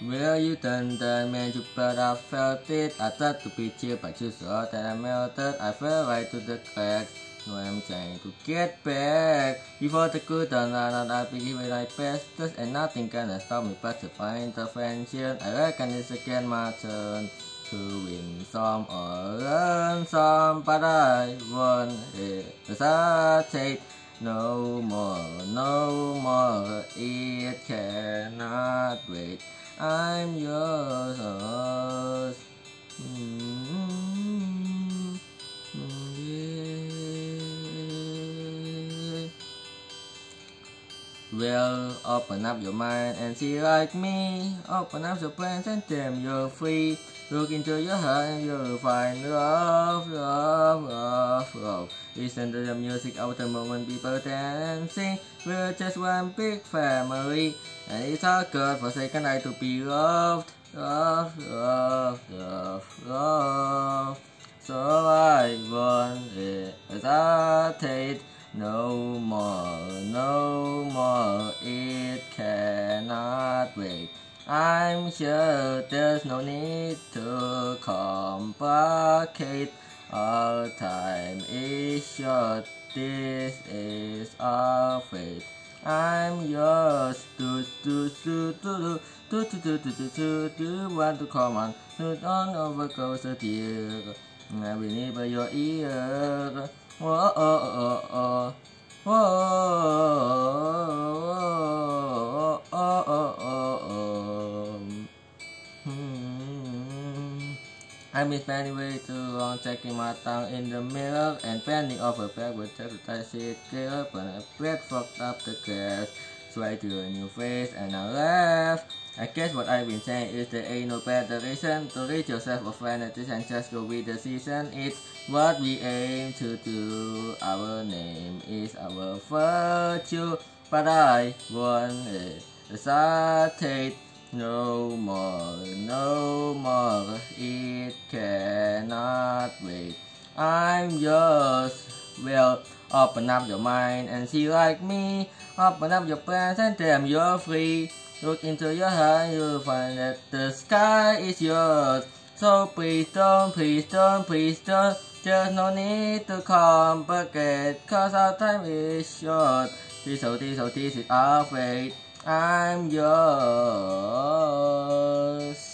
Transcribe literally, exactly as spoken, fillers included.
Will you turn the man to but I felt it. I thought to be chill, but you saw that I melted. I fell right to the cracks. Now I'm trying to get back. Before the good done, I'll be giving my best, and nothing can stop me but to find the friendship. I reckon it's again my turn to win some or learn some, but I won't hesitate no more, no more. It cannot wait. I'm yours. Mm-hmm. Yeah. Well, open up your mind and see like me. Open up your plans and damn you're free. Look into your heart and you'll find love, love, love, love. Listen to the music of the moment people dancing. We're just one big family, and it's all good for second night to be loved, love, love, love, love. So I won't hesitate no more, no more. It cannot wait. I'm sure there's no need to complicate. Our time is short, this is our fate. I'm yours, do do do do do do do do do do do want to come on, do on over closer dear. I will never your ear. Whoa, oh, oh, oh. Whoa, oh, oh, oh, oh. Hmm. I miss many way too long, checking my tongue in the mirror and bending over backward just to touch it clear, but I breath fucked up the gas. Try to a new face and I laugh. I guess what I've been saying is there ain't no better reason to reach yourself of vanity and just go with the season. It's what we aim to do. Our name is our virtue, but I won't hesitate no more, no more. It cannot wait. I'm yours. Well, open up your mind and see like me. Open up your plans and damn you're free. Look into your heart, you'll find that the sky is yours. So please don't, please don't, please don't. There's no need to complicate, cause our time is short. This, so this, so this is our fate. I'm yours.